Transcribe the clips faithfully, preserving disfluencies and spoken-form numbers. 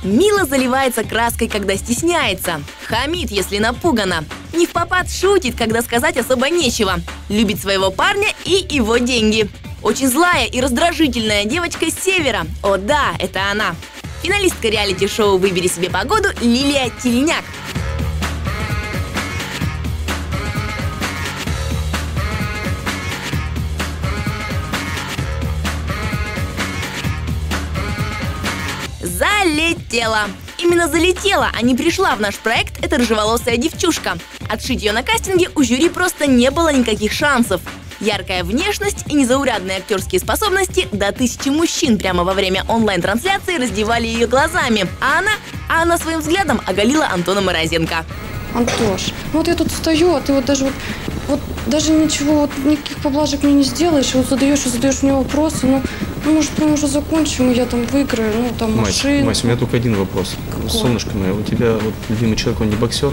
Мило заливается краской, когда стесняется. Хамит, если напугана. Не впопад шутит, когда сказать особо нечего. Любит своего парня и его деньги. Очень злая и раздражительная девочка с севера. О да, это она. Финалистка реалити-шоу «Выбери себе погоду» Лилия Тельняк. Залетела. Именно залетела, а не пришла в наш проект эта рыжеволосая девчушка. Отшить ее на кастинге у жюри просто не было никаких шансов. Яркая внешность и незаурядные актерские способности до тысячи мужчин прямо во время онлайн-трансляции раздевали ее глазами, а она, а она своим взглядом оголила Антона Морозенко. Антош, ну вот я тут стою, а ты вот даже вот, вот даже ничего, вот, никаких поблажек мне не сделаешь, и вот задаешь и задаешь мне вопросы, ну, ну может мы уже закончим, и я там выиграю, ну там машину. Мась, у меня только один вопрос. Какой? Солнышко мое, у тебя вот любимый человек, он не боксер?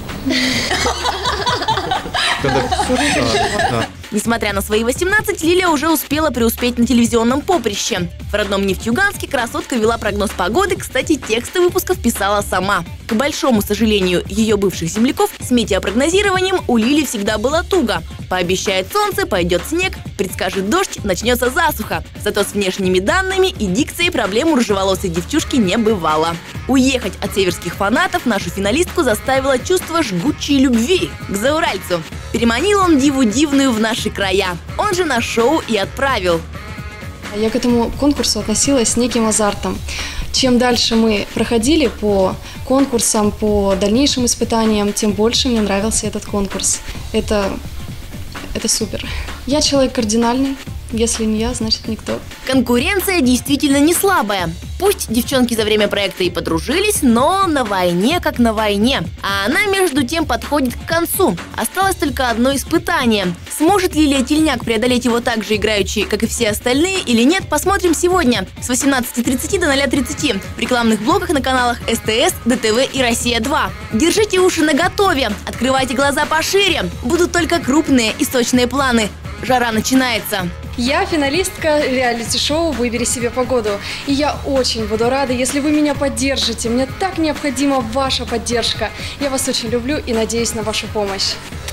Несмотря на свои восемнадцать, Лилия уже успела преуспеть на телевизионном поприще. В родном Нефтьюганске красотка вела прогноз погоды, кстати, тексты выпусков писала сама. К большому сожалению ее бывших земляков, с метеопрогнозированием у Лили всегда было туго. Пообещает солнце, пойдет снег, предскажет дождь, начнется засуха. Зато с внешними данными и дикцией проблем у рыжеволосой девчушки не бывало. Уехать от северских фанатов нашу финалистку заставило чувство жгучей любви к зауральцу. Переманил он диву дивную в наши края. Он же на шоу и отправил. Я к этому конкурсу относилась с неким азартом. Чем дальше мы проходили по конкурсам, по дальнейшим испытаниям, тем больше мне нравился этот конкурс. Это, это супер. Я человек кардинальный. Если не я, значит никто. Конкуренция действительно не слабая. Пусть девчонки за время проекта и подружились, но на войне как на войне. А она между тем подходит к концу. Осталось только одно испытание. Сможет Лилия Тельняк преодолеть его так же играючи, как и все остальные, или нет, посмотрим сегодня с восемнадцати тридцати до ноля тридцати в рекламных блоках на каналах СТС, ДТВ и Россия два. Держите уши наготове, открывайте глаза пошире. Будут только крупные и сочные планы. Жара начинается. Я финалистка реалити-шоу «Выбери себе погоду». И я очень буду рада, если вы меня поддержите. Мне так необходима ваша поддержка. Я вас очень люблю и надеюсь на вашу помощь.